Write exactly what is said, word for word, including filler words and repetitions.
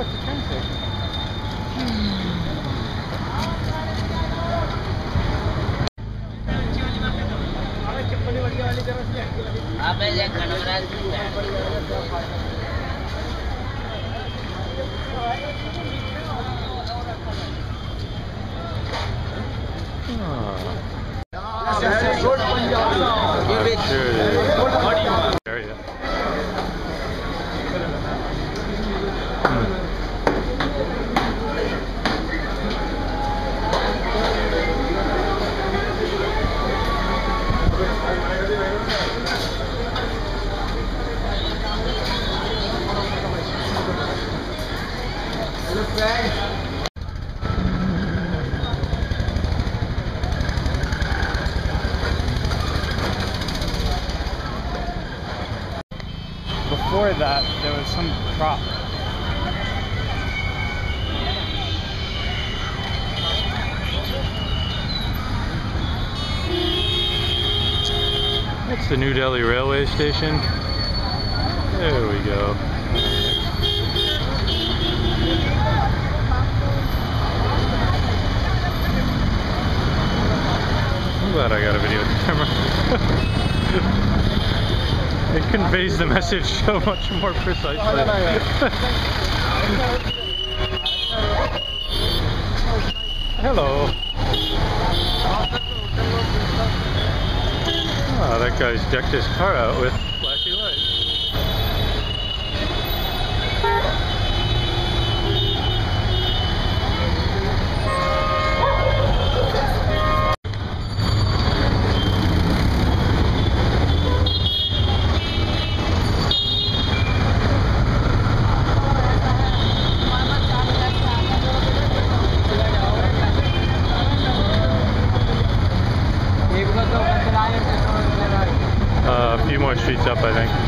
that's the train station. Area. Before that, there was some crop. That's the New Delhi railway station. There we go. I'm glad I got a video camera. It conveys the message so much more precisely. Hello. Oh, that guy's decked his car out with flashy lights. Uh, a few more streets up, I think.